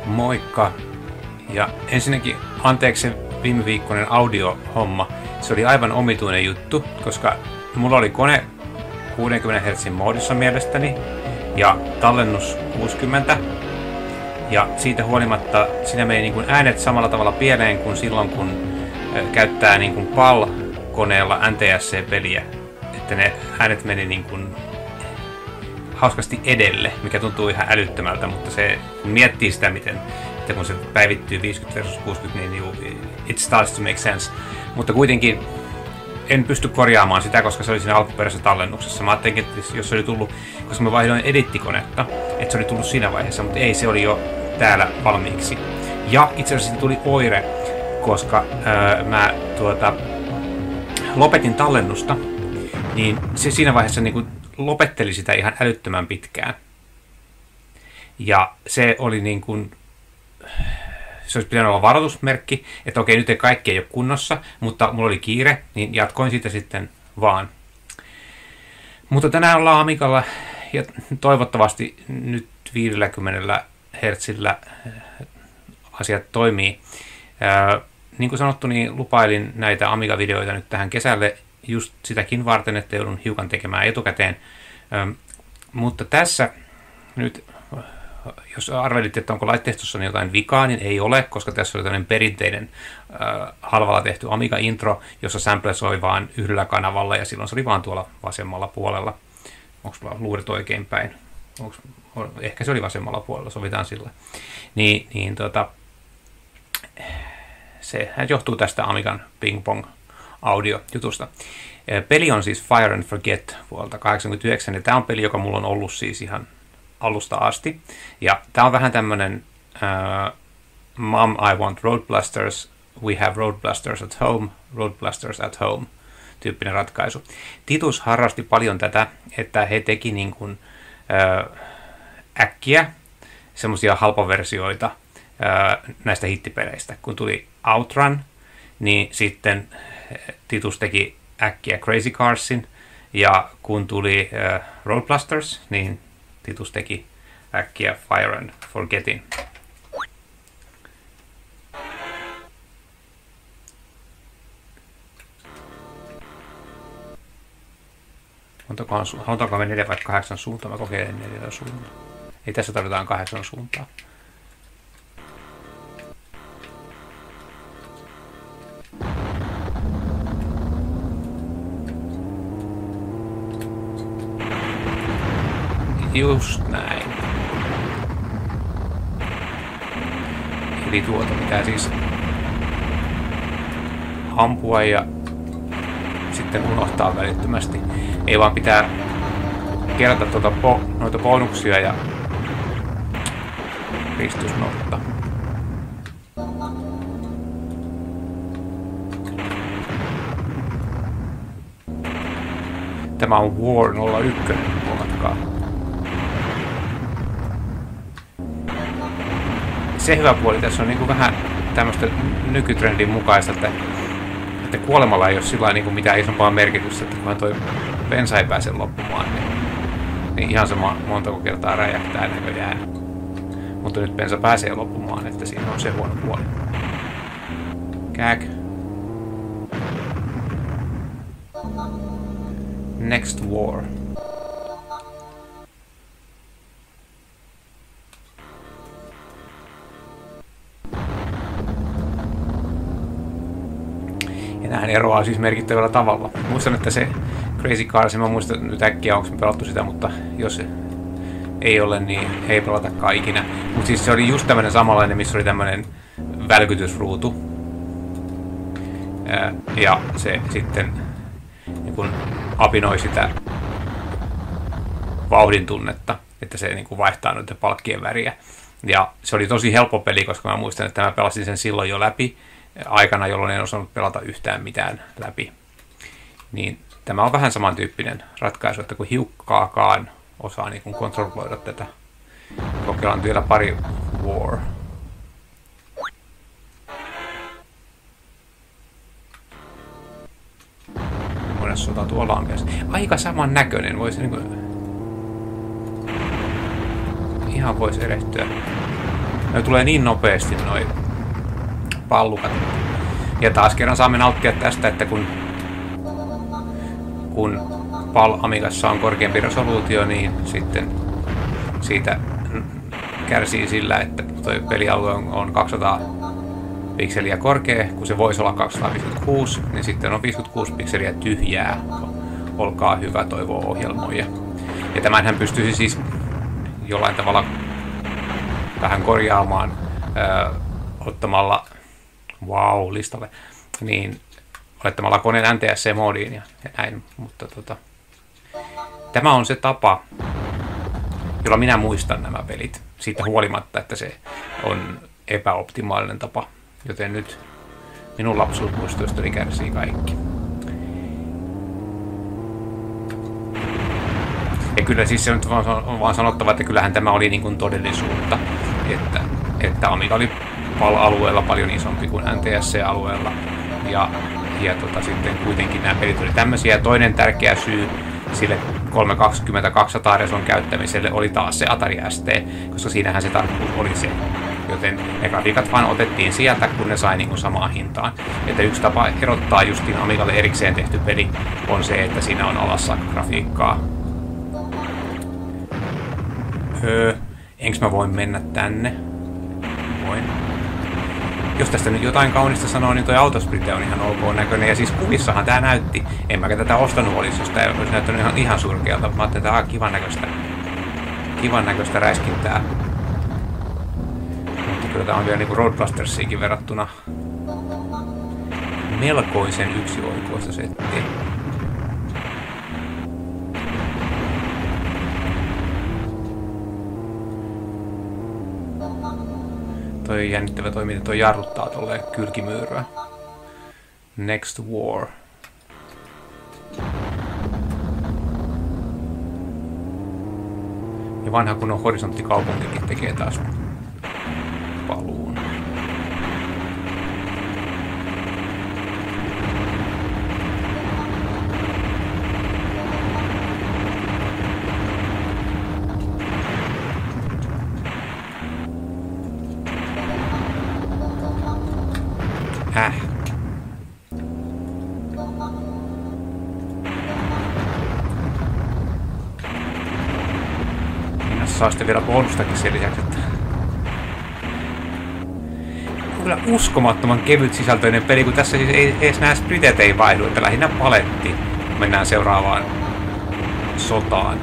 Moikka! Ja ensinnäkin anteeksi viime viikkoinen audiohomma. Se oli aivan omituinen juttu, koska mulla oli kone 60 Hz moodissa mielestäni ja tallennus 60. Ja siitä huolimatta siinä meni niin kuin äänet samalla tavalla pieleen kuin silloin, kun käyttää niin kuin PAL-koneella NTSC-peliä. Että ne äänet meni niin kuin hauskasti edelle, mikä tuntuu ihan älyttömältä, mutta se, kun miettii sitä, miten, että kun se päivittyy 50 versus 60, niin it starts to make sense. Mutta kuitenkin en pysty korjaamaan sitä, koska se oli siinä alkuperäisessä tallennuksessa. Mä ajattelin, että jos se oli tullut, koska mä vaihdoin edittikonetta, että se oli tullut siinä vaiheessa, mutta ei, se oli jo täällä valmiiksi. Ja itse asiassa tuli oire, koska mä lopetin tallennusta, niin se siinä vaiheessa niin kuin lopetteli sitä ihan älyttömän pitkään. Ja se oli niin kuin, se olisi pitänyt olla varoitusmerkki, että okei, nyt ei kaikki ei ole kunnossa, mutta mulla oli kiire, niin jatkoin sitä sitten vaan. Mutta tänään ollaan Amigalla ja toivottavasti nyt 50 Hz:llä asiat toimii. Niin kuin sanottu, niin lupailin näitä Amiga-videoita nyt tähän kesälle just sitäkin varten, että joudun hiukan tekemään etukäteen. Mutta tässä nyt, jos arvelitte, että onko laitteistossa jotain vikaa, niin ei ole, koska tässä oli tämmöinen perinteinen halvalla tehty Amiga-intro, jossa sample soi vaan yhdellä kanavalla, ja silloin se oli vaan tuolla vasemmalla puolella. Onko luuret oikein päin? Ehkä se oli vasemmalla puolella, sovitaan sillä. Sehän johtuu tästä Amigan ping-pong audio-jutusta. Peli on siis Fire and Forget vuodelta 1989, ja tämä on peli, joka mulla on ollut siis ihan alusta asti. Ja tämä on vähän tämmönen Mom, I want road blasters, we have road blasters at home, road blasters at home tyyppinen ratkaisu. Titus harrasti paljon tätä, että he teki niin kuin äkkiä semmoisia halpaversioita näistä hittipeleistä. Kun tuli Outrun, niin sitten Titus teki äkkiä Crazy Carsin, ja kun tuli Road Blasters, niin Titus teki äkkiä Fire and Forgetin. Halutaanko me 4 vai 8 suuntaa? Mä kokeilen 4 suuntaa. Ei, tässä tarvitaan 8 suuntaa. Just näin. Eli tuota pitää siis ampua ja sitten unohtaa välittömästi. Ei vaan pitää kerätä noita bonuksia ja ristusnotta. Tämä on War 01, huomatkaa. Se hyvä puoli tässä on niin kuin vähän tämmöistä nykytrendin mukaista, että kuolemalla ei ole sillä niin kuin mitään isompaa merkitystä, että kun toi bensa ei pääse loppumaan, niin ihan sama montako kertaa räjähtää näköjään. Mutta nyt bensa pääsee loppumaan, että siinä on se huono puoli. Kääk. Next War. Ja nämähän eroaa siis merkittävällä tavalla. Muistan, että se Crazy Cars, mä muistan nyt äkkiä, onko me pelattu sitä, mutta jos ei ole, niin ei pelatakaan ikinä. Mutta siis se oli just tämmönen samanlainen, missä oli tämmönen välkytysruutu. Ja se sitten niin kun apinoi sitä vauhdin tunnetta, että se niin kun vaihtaa noiden palkkien väriä. Ja se oli tosi helppo peli, koska mä muistan, että mä pelasin sen silloin jo läpi aikana, jolloin en osannut pelata yhtään mitään läpi. Niin tämä on vähän samantyyppinen ratkaisu, että kun hiukkaakaan osaa niin kun kontrolloida tätä. Kokeillaan vielä pari War. Monessa sota tuolla on myös. Aika saman näköinen, voisi niin kuin ihan voisi erehtyä. Ne tulee niin nopeasti noi pallukat. Ja taas kerran saamme nauttia tästä, että kun PAL Amigassa on korkeampi resoluutio, niin sitten siitä kärsii sillä, että tuo pelialue on 200 pikseliä korkea, kun se voisi olla 256, niin sitten on 56 pikseliä tyhjää. Olkaa hyvä, toivoo ohjelmoija. Ja tämänhän pystyisi siis jollain tavalla vähän korjaamaan ottamalla listalle, niin olettamalla koneen NTSC-moodiin ja näin, mutta tämä on se tapa, jolla minä muistan nämä pelit, siitä huolimatta, että se on epäoptimaalinen tapa, joten nyt minun lapsuusmuistoistani kärsii kaikki. Ja kyllä siis se on vaan sanottava, että kyllähän tämä oli niin kuin todellisuutta, että Amiga oli PAL-alueella paljon isompi kuin NTSC-alueella, ja sitten kuitenkin nämä pelit oli tämmöisiä. Toinen tärkeä syy sille 320-200 reson käyttämiselle oli taas se Atari ST, koska siinähän se tarkkuus oli se. Joten ne grafiikat vaan otettiin sieltä, kun ne sai niin kuin samaan hintaan. Että yksi tapa erottaa justiin Amigalle erikseen tehty peli on se, että siinä on alassa grafiikkaa. Enkö mä voin mennä tänne? Voin. Jos tästä nyt jotain kaunista sanoo, niin toi autosprite on ihan ok näköinen. Ja siis kuvissahan tää näytti. En mäkä tätä ostanut olisi, jos tää olisi näyttänyt ihan surkealta. Mä ajattelin, että tää on kivan näköistä räiskintää. Mutta kyllä tää on vielä niinku Roadbustersiinkin verrattuna melkoisen yksioikoista settiä. Toi jännittävä toiminta, toi jarruttaa tolleen kylkimyyryä. Next War. Ja vanha kunnon horisonttikaupunkikin tekee taas paluun. Saa sitten vielä bonustakin sen lisäksi, että kyllä uskomattoman kevyt sisältöinen peli, kun tässä siis ei edes nämä spritet ei vaihdu, että lähinnä paletti. Mennään seuraavaan sotaan.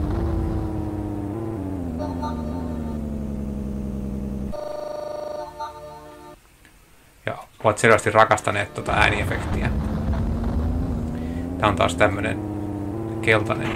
Ja ovat selvästi rakastaneet tuota ääniefektiä. Tää on taas tämmönen keltainen.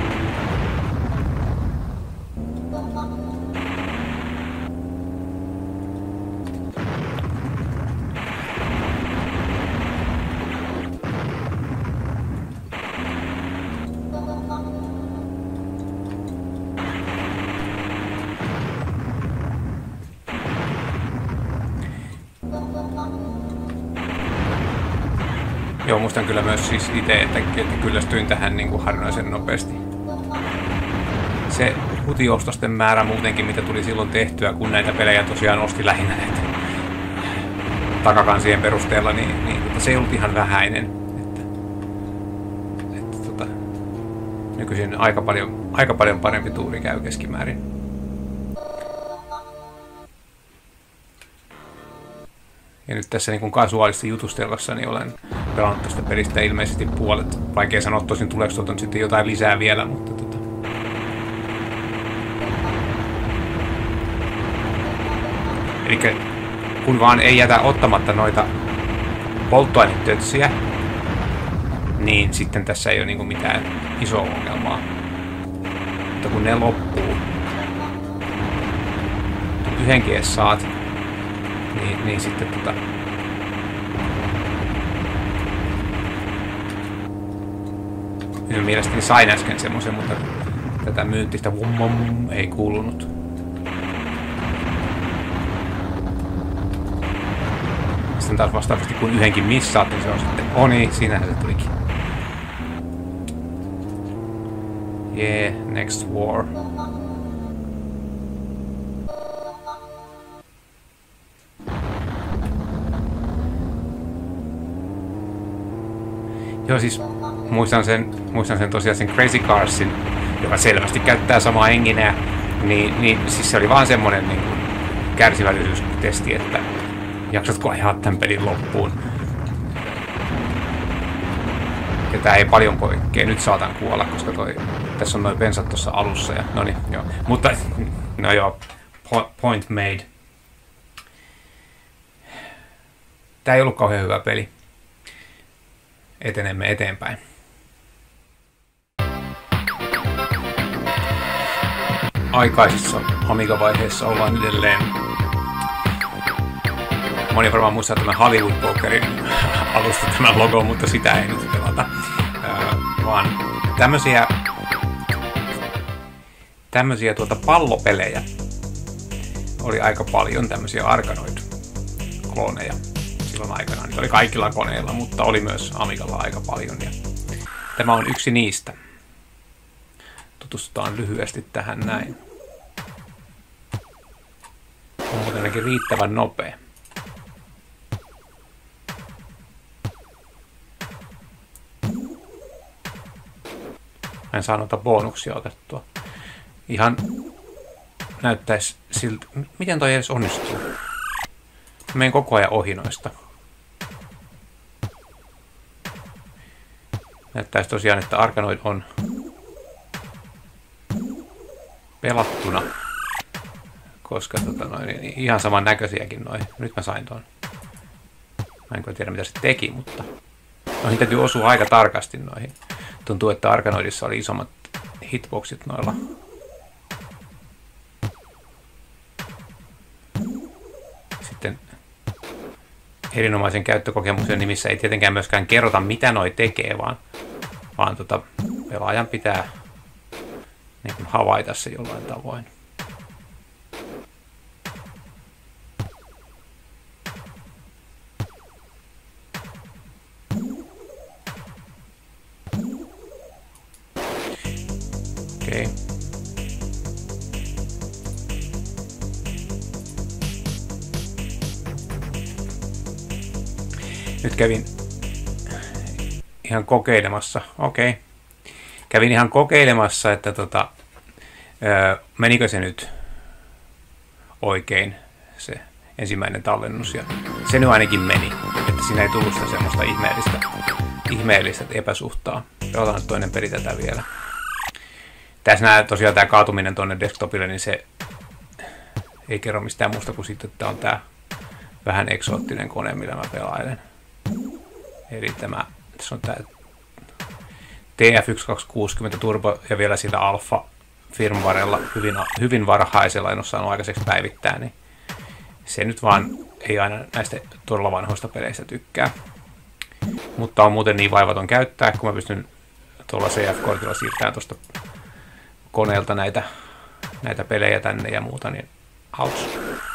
Joo, muistan kyllä myös siis itse, että kyllästyin tähän niin kuin harvinaisen nopeasti. Se hutiostosten määrä muutenkin, mitä tuli silloin tehtyä, kun näitä pelejä tosiaan osti lähinnä näitä takakansien perusteella, niin se ei ollut ihan vähäinen. Nykyisin aika paljon parempi tuuri käy keskimäärin. Ja nyt tässä niin kasuaalisesti jutustellessa niin olen pelannut tästä pelistä ilmeisesti puolet. Vaikea sanoa tosin tuleeko tuolta sitten jotain lisää vielä, mutta Elikkä kun vaan ei jätä ottamatta noita polttoainetötsiä, niin sitten tässä ei ole niin mitään isoa ongelmaa. Mutta kun ne loppuu, yhden kees saat, niin sitten minun mielestäni sain äsken semmoisen, mutta tätä myyntistä ei kuulunut. Sitten taas vastaavasti kun yhdenkin missaat, niin se on sitten niin, siinähän se tulikin. Yeah, next war. Joo, siis muistan sen tosiaan sen Crazy Carsin, joka selvästi käyttää samaa engineä, niin siis se oli vaan semmonen niin kuin kärsivällisyystesti, että jaksatko ajaa tämän pelin loppuun. Ja tää ei paljon poikkea, nyt saatan kuolla, koska tässä on noin bensat tuossa alussa. Ja, no niin, joo. Mutta, no joo, point made. Tää ei ollut kauhean hyvä peli. Etenemme eteenpäin. Aikaisessa Amiga-vaiheessa ollaan edelleen. Moni varmaan muistaa tämän Hollywood Pokerin alusta tämän logo, mutta sitä ei nyt pelata. Vaan tämmöisiä pallopelejä oli aika paljon, tämmöisiä Arkanoid-kloneja silloin aikanaan. Niitä oli kaikilla koneilla, mutta oli myös Amigalla aika paljon. Ja tämä on yksi niistä. Tutustutaan lyhyesti tähän näin. On muuten ainakin riittävän nopea. Mä en saa noita bonuksia otettua. Ihan näyttäisi siltä. Miten toi edes onnistuu? Mä menen koko ajan ohi noista. Näyttäisi tosiaan, että Arkanoid on pelattuna. Koska ihan saman näköisiäkin noin. Nyt mä sain ton. Mä en tiedä mitä se teki, mutta noihin täytyy osua aika tarkasti noihin. Tuntuu, että Arkanoidissa oli isommat hitboxit noilla. Sitten erinomaisen käyttökokemuksen nimissä ei tietenkään myöskään kerrota, mitä noi tekee, vaan pelaajan pitää niin kuin havaita se jollain tavoin. Okei. Nyt kävin ihan kokeilemassa. Okei. Kävin ihan kokeilemassa, että menikö se nyt oikein, se ensimmäinen tallennus. Ja se nyt ainakin meni, että siinä ei tullut sitä semmoista ihmeellistä epäsuhtaa. Pelataan nyt toinen peli tätä vielä. Tässä tosiaan tämä kaatuminen tuonne desktopille, niin se ei kerro mistään muusta kuin sitten, että on tämä vähän eksoottinen kone, millä mä pelailen. Eli tässä on tämä TF1260 Turbo ja vielä sillä Alpha firmwarella hyvin varhaisella, en ole saanut aikaiseksi päivittää, niin se nyt vaan ei aina näistä todella vanhoista peleistä tykkää. Mutta on muuten niin vaivaton käyttää, kun mä pystyn tuolla CF-kortilla siirtämään tuosta koneelta näitä pelejä tänne ja muuta, niin auts.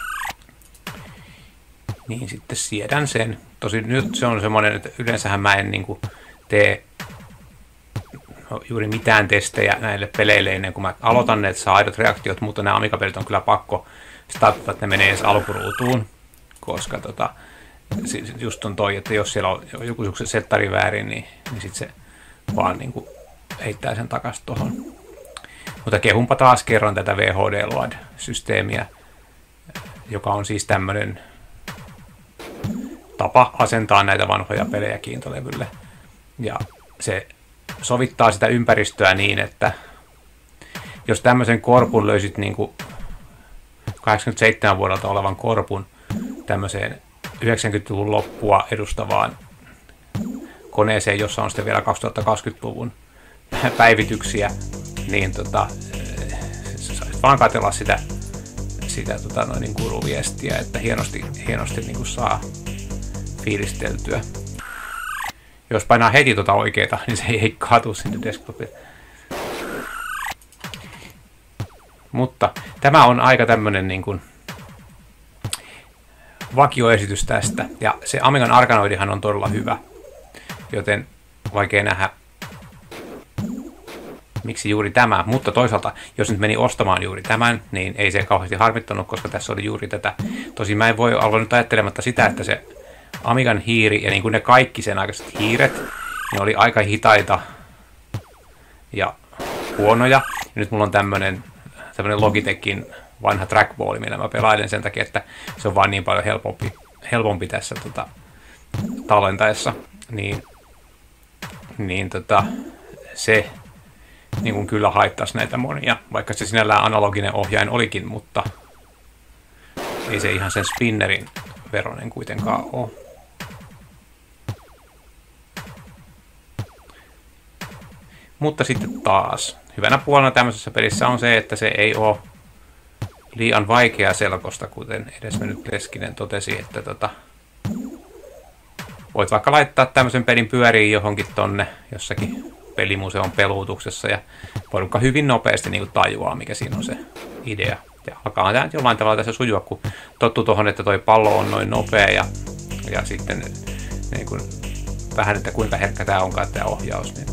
Niin sitten siedän sen. Tosin nyt se on semmoinen, että yleensähän mä en niinku tee juuri mitään testejä näille peleille ennen kuin mä aloitan ne, että saa aidot reaktiot, mutta nämä Amiga-pelit on kyllä pakko startata, että ne menee edes alkuruutuun, koska just on toi, että jos siellä on joku settari väärin, niin sitten se vaan niinku heittää sen takaisin tuohon. Mutta kehunpa taas kerran tätä VHD-LOAD-systeemiä, joka on siis tämmöinen tapa asentaa näitä vanhoja pelejä kiintolevylle. Ja se sovittaa sitä ympäristöä niin, että jos tämmöisen korpun löysit niin kuin 87 vuodelta olevan korpun tämmöiseen 90-luvun loppua edustavaan koneeseen, jossa on sitten vielä 2020-luvun päivityksiä, niin saisit vaan katsella sitä niin kuruviestiä, että hienosti niin kuin saa fiilisteltyä. Jos painaa heti oikeeta, niin se ei kaatu sinne desktopille. Mutta tämä on aika tämmönen niin kuin vakioesitys tästä. Ja se Amigan Arkanoidihan on todella hyvä. Joten vaikea nähdä, miksi juuri tämä. Mutta toisaalta, jos nyt meni ostamaan juuri tämän, niin ei se kauheasti harmittanut, koska tässä oli juuri tätä. Tosin mä en voi olla nyt ajattelematta sitä, että se Amigan hiiri ja niin kuin ne kaikki sen aikaiset hiiret, ne oli aika hitaita ja huonoja. Ja nyt mulla on tämmönen Logitechin vanha trackballi, millä mä pelailen sen takia, että se on vaan niin paljon helpompi tässä tallentaessa. Se niin kuin kyllä haittaisi näitä monia, vaikka se sinällään analoginen ohjain olikin, mutta ei se ihan sen spinnerin veroinen kuitenkaan ole. Mutta sitten taas, hyvänä puolena tämmöisessä pelissä on se, että se ei ole liian vaikea selkosta, kuten edesmennyt Leskinen totesi, että voit vaikka laittaa tämmöisen pelin pyöriin johonkin tonne jossakin pelimuseon peluutuksessa ja porukka hyvin nopeasti niin kuin tajuaa, mikä siinä on se idea. Ja alkaa tämä jollain tavalla tässä sujua, kun tottuu tuohon, että toi pallo on noin nopea ja sitten niin kuin, vähän, että kuinka herkkä tämä onkaan tämä ohjaus. Niin,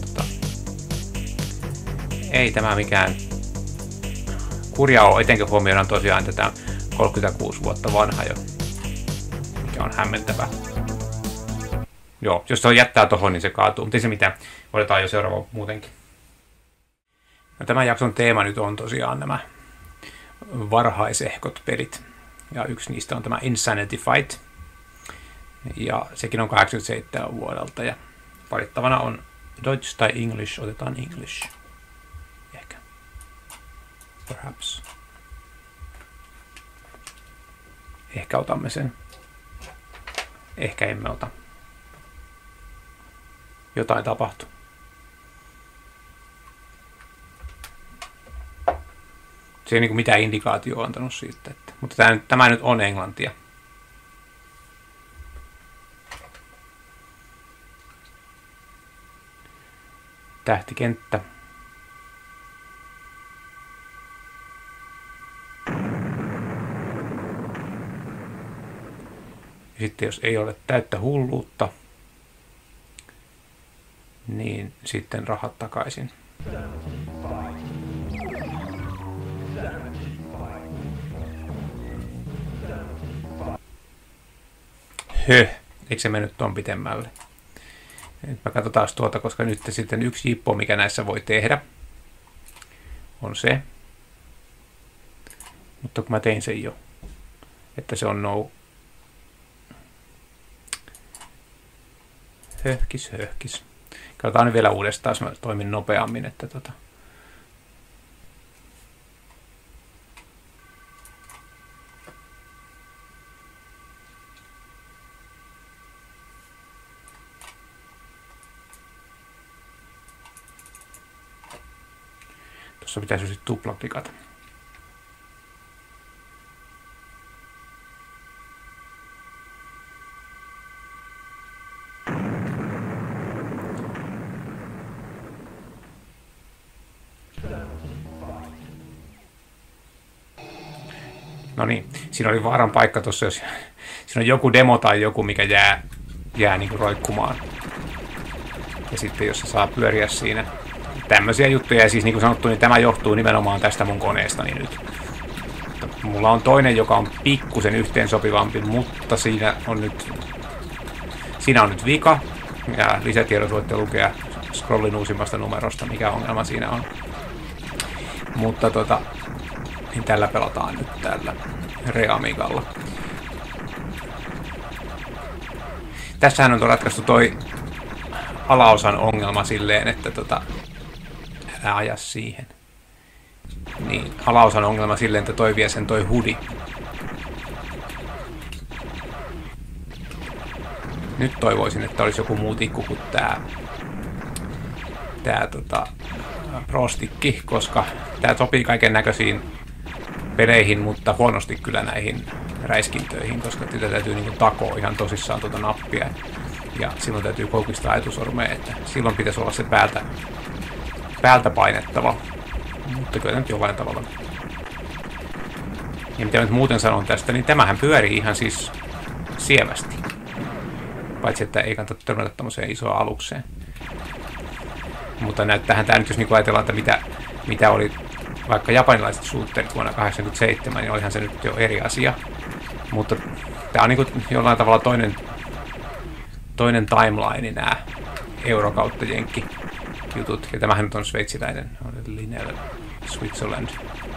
ei tämä mikään kurja ole, etenkin huomioidaan tosiaan tätä 36 vuotta vanha jo, mikä on hämmentävä. Joo, jos se jättää tohon, niin se kaatuu, mutta ei se mitään. Otetaan jo seuraava muutenkin. No, tämän jakson teema nyt on tosiaan nämä varhaisehkot pelit. Ja yksi niistä on tämä Insanity Fight. Ja sekin on 87 vuodelta. Ja valittavana on Deutsch tai English. Otetaan English. Ehkä. Perhaps. Ehkä otamme sen. Ehkä emme ota. Jotain tapahtuu. Se ei niin mitään indikaatioa antanut siitä. Mutta tämä nyt on englantia. Tähtikenttä. Ja sitten jos ei ole täyttä hulluutta, niin sitten rahat takaisin. Eikö se mennyt tuon pitemmälle? Nyt mä katsotaan tuota, koska nyt sitten yksi jippo, mikä näissä voi tehdä, on se. Mutta kun mä tein sen jo, että se on no. Höhkis. Katsotaan nyt vielä uudestaan, jos mä toimin nopeammin, että tuossa pitäisi sitten tuplaklikata. No niin, siinä oli vaaran paikka tuossa, jos siinä on joku demo tai joku, mikä jää niin kuin roikkumaan. Ja sitten jos se saa pyöriä siinä. Tämmöisiä juttuja, ja siis niin kuin sanottu, niin tämä johtuu nimenomaan tästä mun koneestani nyt. Mulla on toinen, joka on pikkusen yhteensopivampi, mutta siinä on nyt vika. Ja lisätiedot voitte lukea scrollin uusimmasta numerosta, mikä ongelma siinä on. Mutta niin tällä pelataan nyt tällä Reamigalla. Tässähän on ratkaistu toi alaosan ongelma silleen, että älä aja siihen. Niin, alaosan ongelma silleen, että toi vie sen toi hudi. Nyt toivoisin, että olisi joku muu tikku kuin tää Pro-stikki, koska tää sopii kaiken näköisiin peleihin, mutta huonosti kyllä näihin räiskintöihin, koska tätä täytyy niin kuin takoa ihan tosissaan nappia. Ja silloin täytyy koukistaa etusormea, että silloin pitäisi olla se päältä painettava. Mutta kyllä nyt jollain tavalla. Ja mitä nyt muuten sanon tästä, niin tämähän pyörii ihan siis sievästi. Paitsi, että ei kannata törmätä tämmöiseen isoon alukseen. Mutta näyttäähän tämä nyt, jos niin ajatellaan, että mitä oli vaikka japanilaiset shooterit vuonna 1987, niin olihan se nyt jo eri asia. Mutta tämä on niin kuin jollain tavalla toinen timeline nämä. euro kautta jenkki jutut. Ja tämähän nyt on sveitsiläinen, on Linel Switzerland.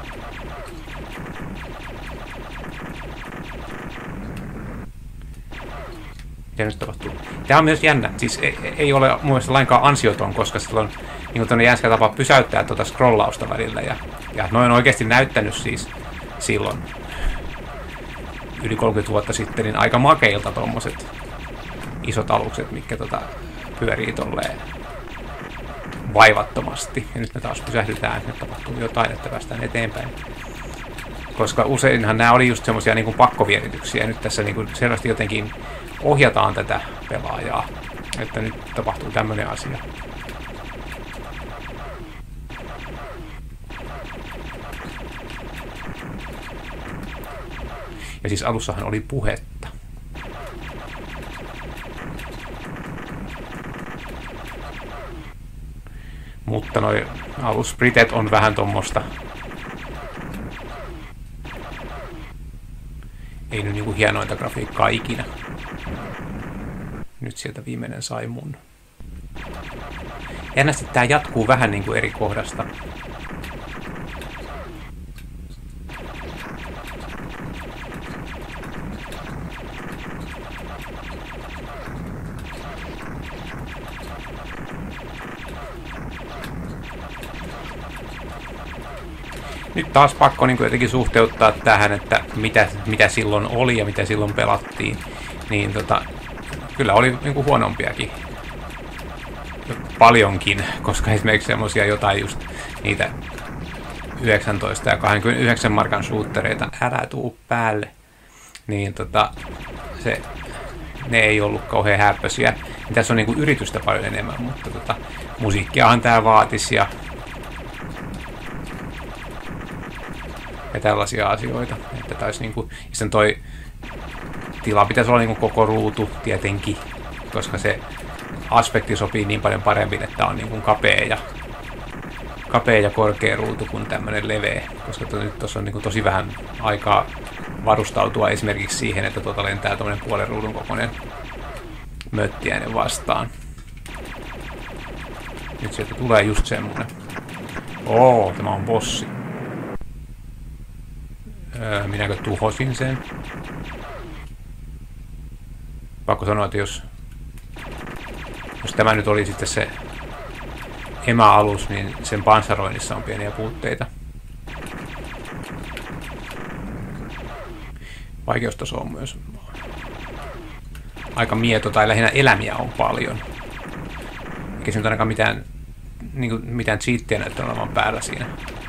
Mitä nyt tapahtuu? Tämä on myös jännä. Siis ei ole mun mielestä lainkaan ansioton, koska silloin niin tuonne jänskä tapa pysäyttää tuota scrollausta välillä. Ja noin oikeasti näyttänyt siis silloin yli 30 vuotta sitten niin aika makeilta tommoset isot alukset, mitkä pyörii tolleen vaivattomasti. Ja nyt me taas pysähdytään, että nyt tapahtuu jotain, että päästään eteenpäin. Koska useinhan nämä oli just semmosia niin kuin pakkovierityksiä. Ja nyt tässä niin kuin selvästi jotenkin ohjataan tätä pelaajaa, että nyt tapahtuu tämmöinen asia. Ja siis alussahan oli puhetta. Mutta noi alusbritet on vähän tommosta. Ei nyt niinku hienointa grafiikkaa ikinä. Nyt sieltä viimeinen sai mun. Jännästi tää jatkuu vähän niinku eri kohdasta. Nyt taas pakko niin jotenkin suhteuttaa tähän, että mitä silloin oli ja mitä silloin pelattiin. Niin kyllä oli niin huonompiakin. Paljonkin, koska esimerkiksi semmosia jotain just niitä 19 ja 29 markan shootereita, älä tuu päälle. Niin ne ei ollut kauhean häppöisiä. Tässä on niin yritystä paljon enemmän, mutta musiikkiahan tää vaatisi ja tällaisia asioita, että taisi niinku, sen toi tila pitäisi olla niinku koko ruutu tietenkin, koska se aspekti sopii niin paljon paremmin, että on niinku kapea ja korkea ruutu kuin tämmönen leveä, koska nyt tuossa on niinku tosi vähän aikaa varustautua esimerkiksi siihen, että lentää tommonen puolen ruudun kokoinen möttiäinen vastaan. Nyt sieltä tulee just semmonen. Tämä on bossi. Minäkö tuhosin sen? Pakko sanoa, että jos tämä nyt oli sitten se EMA-alus, niin sen panssaroinnissa on pieniä puutteita. Vaikeustaso on myös aika mieto, tai lähinnä elämiä on paljon. Eikä se nyt ainakaan mitään cheattiä näyttää olevan päällä siinä.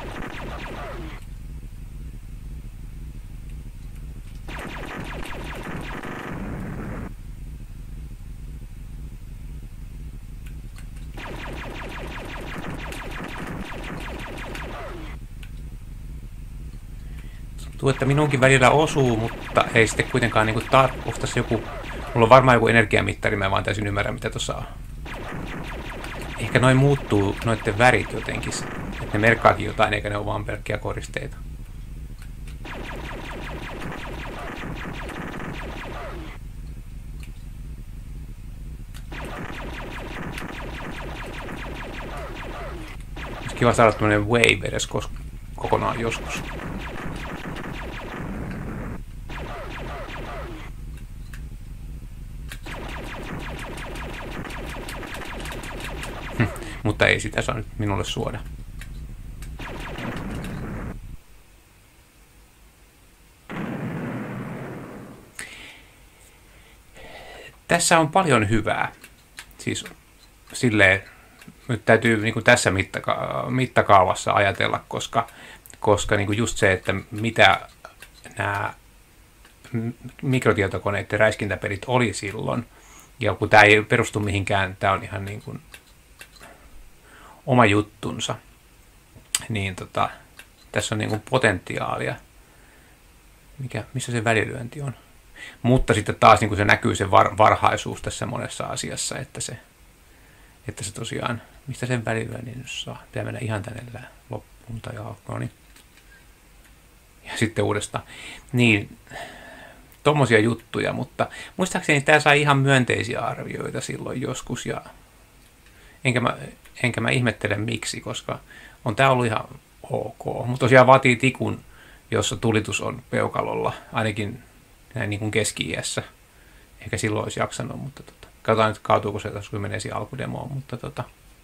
Tuntuu, että minunkin välillä osuu, mutta ei sitten kuitenkaan niinku joku. Mulla on varmaan joku energiamittari, mä vaan täysin ymmärrän mitä tuossa on. Ehkä noin muuttuu noitten värit jotenkin, että ne merkkaakin jotain eikä ne ole vaan pelkkiä koristeita. Olisi kiva saada tämmönen wave edes kokonaan joskus. Mutta ei sitä saa nyt minulle suoda. Tässä on paljon hyvää. Siis silleen, nyt täytyy niin kuin tässä mittakaavassa ajatella, koska niin kuin just se, että mitä nämä mikrotietokoneiden räiskintäpelit oli silloin, ja kun tämä ei perustu mihinkään, tämä on ihan niin kuin oma juttunsa, niin tässä on niin kuin potentiaalia. Missä se välilyönti on? Mutta sitten taas niin kuin se näkyy se varhaisuus tässä monessa asiassa, että se tosiaan, mistä sen välilyönnin nyt saa? Pitää mennä ihan tänne loppuun tai alkoon. Niin. Ja sitten uudestaan. Niin, tommosia juttuja, mutta muistaakseni tämä sai ihan myönteisiä arvioita silloin joskus ja enkä mä ihmettele miksi, koska on tää ollut ihan ok. Mutta tosiaan vaatii tikun, jossa tulitus on peukalolla, ainakin näin niin kuin keski-iässä. Ehkä silloin olisi jaksanut, mutta katsotaan nyt kaatuuko se, jos menee siihen alkudemoon, mutta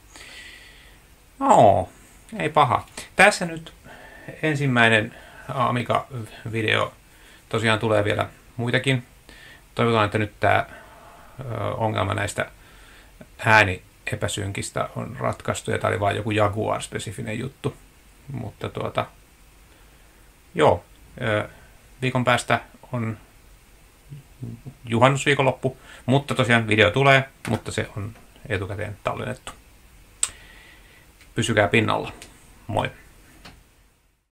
ei paha. Tässä nyt ensimmäinen Amiga-video. Tosiaan tulee vielä muitakin. Toivotaan, että nyt tämä ongelma näistä ääniepäsynkistä on ratkaistu, ja tämä oli vain joku Jaguar-spesifinen juttu. Mutta viikon päästä on juhannusviikonloppu, mutta tosiaan video tulee, mutta se on etukäteen tallennettu. Pysykää pinnalla. Moi!